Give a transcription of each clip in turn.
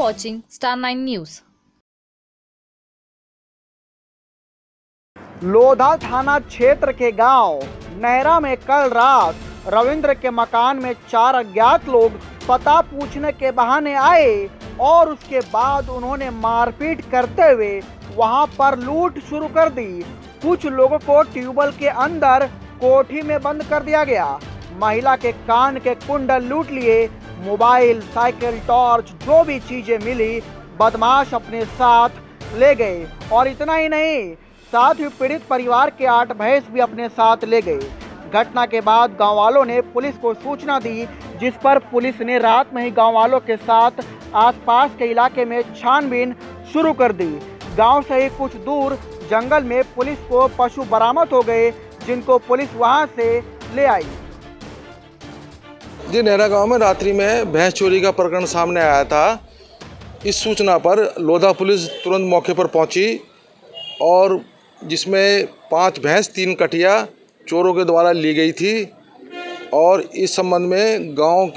watching Star 9 News. Lodha थाना क्षेत्र के गांव नहरा में कल रात रविंद्र के मकान में 4 अज्ञात लोग पता पूछने के बहाने आए और उसके बाद उन्होंने मारपीट करते हुए वहां पर लूट शुरू कर दी। कुछ लोगों को ट्यूबवेल के अंदर कोठी में बंद कर दिया गया। महिला के कान के कुंडल लूट लिए। मोबाइल, साइकिल, टॉर्च, जो भी चीजें मिली बदमाश अपने साथ ले गए। और इतना ही नहीं, साथ ही पीड़ित परिवार के 8 भैंस भी अपने साथ ले गए। घटना के बाद गांव वालों ने पुलिस को सूचना दी, जिस पर पुलिस ने रात में ही गांव वालों के साथ आसपास के इलाके में छानबीन शुरू कर दी। गांव से ही कुछ दूर जंगल में पुलिस को पशु बरामद हो गए, जिनको पुलिस वहां से ले आई। जी, नहरा गांव में रात्रि में भैंस चोरी का प्रकरण सामने आया था। इस सूचना पर लोधा पुलिस तुरंत मौके पर पहुंची और जिसमें 5 भैंस 3 कटिया चोरों के द्वारा ली गई थी। और इस संबंध में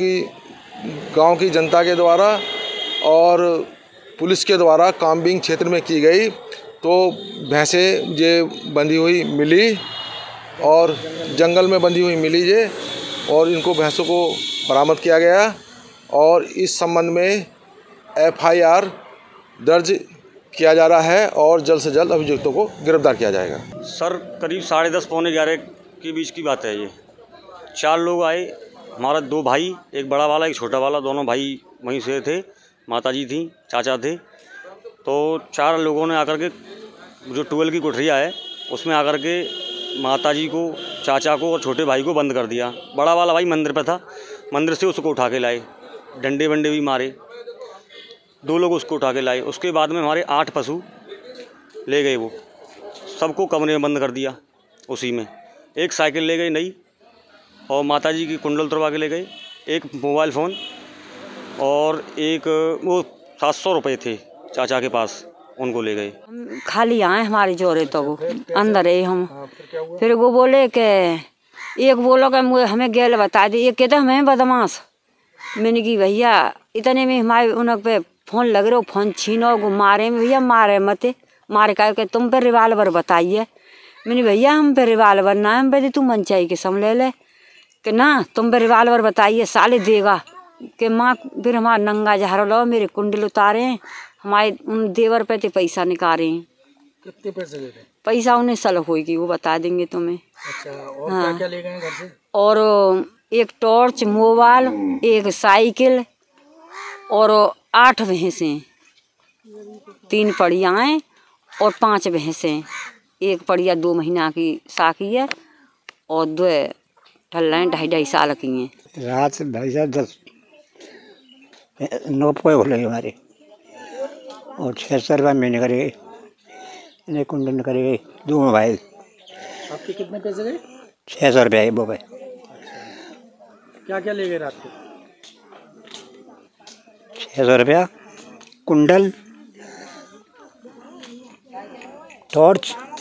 गांव की जनता के द्वारा और पुलिस के द्वारा काम्बिंग क्षेत्र में की गई, तो भैंसें ये बंधी हुई मिली और जंगल में बंधी हुई मिली ये, और इनको भैंसों को बरामद किया गया और इस संबंध में FIR दर्ज किया जा रहा है और जल्द से जल्द अभियुक्तों को गिरफ्तार किया जाएगा। सर, करीब 10:30 पौने 11 के बीच की बात है। ये 4 लोग आए। हमारा 2 भाई, एक बड़ा वाला एक छोटा वाला, दोनों भाई वहीं से थे। माताजी थी, चाचा थे। तो 4 लोगों ने आकर के जो ट्यूबवेल की कोठरिया है उसमें आकर के माताजी को, चाचा को और छोटे भाई को बंद कर दिया। बड़ा वाला भाई मंदिर पे था, मंदिर से उसको उठा के लाए, डंडे वंडे भी मारे। 2 लोग उसको उठा के लाए। उसके बाद में हमारे 8 पशु ले गए। वो सबको कमरे में बंद कर दिया। उसी में एक साइकिल ले गए नई, और माताजी की कुंडल तुड़वा के ले गए। एक मोबाइल फ़ोन और एक वो 700 रुपये थे चाचा के पास, उनको ले गए। हम खाली आए, हमारे जोरे तो वो अंदर है। हम फिर वो बोले कि एक बोलो कि मुझे हमें गेल बता दी, एक कहते हमें बदमाश। मैंने की भैया इतने में हमारे उन पे फ़ोन लग रहे हो, फ़ोन छीनो को मारे में। भैया मारे मत, मारे का तुम पे रिवाल्वर बताइए। मैंने भैया हम पे रिवाल्वर ना, हम पे तू मनचाई के सम ले ले कि ना तुम पे रिवाल्वर बताइए, साले देगा कि माँ। फिर हमारा नंगा जहर लो, मेरे कुंडल उतारे, हमारे उन देवर पे ते पैसा निकाले। कितने पैसे दे रहे? पैसा उन्हें सल होगी, वो बता देंगे तुम्हें। अच्छा, और हाँ। क्या क्या ले गए घर से? और एक टॉर्च, मोबाइल, एक साइकिल और 8 भैंसें, 3 पड़ियाएँ और 5 भैंसें। एक पड़िया 2 महीना की साकी है और 2 ठल्लाएँ 2.5 साल की हैं। रात भाई साहब 9 रुपये बोले हमारे, और 600 रुपये मैंने करे, इन्हें कुंडल करे 2 मोबाइल। आपके कितने पैसे गए? 600 रुपये वो भाई। क्या क्या ले गए रात को? 600 रुपया, कुंडल, टॉर्च,